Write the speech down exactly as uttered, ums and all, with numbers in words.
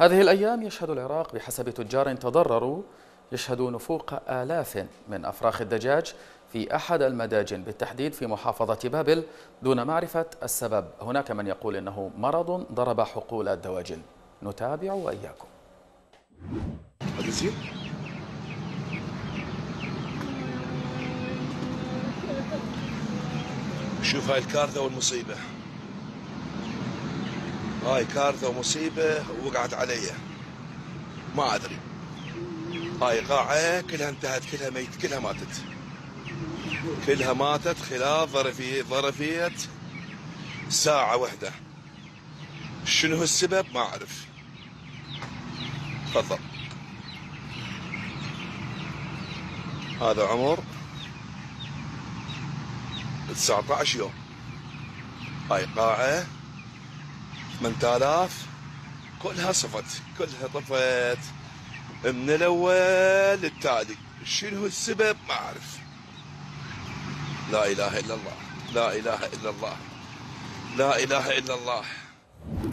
هذه الأيام يشهد العراق بحسب تجار تضرروا يشهد نفوق آلاف من أفراخ الدجاج في أحد المداجن بالتحديد في محافظة بابل دون معرفة السبب. هناك من يقول إنه مرض ضرب حقول الدواجن. نتابع وإياكم. شوف هاي الكارثة والمصيبة، هاي كارثة ومصيبة وقعت علي، ما أدري. هاي قاعة كلها انتهت، كلها ميت، كلها ماتت، كلها ماتت خلال ظرفية ظرفية ساعة واحدة. شنو السبب ما أعرف. تفضل. هذا عمر تسعة عشر يوم. هاي قاعة ثمانية آلاف كلها صفت، كلها طفت من الأول للتالي. شنو السبب ما أعرف. لا إله إلا الله، لا إله إلا الله، لا إله إلا الله.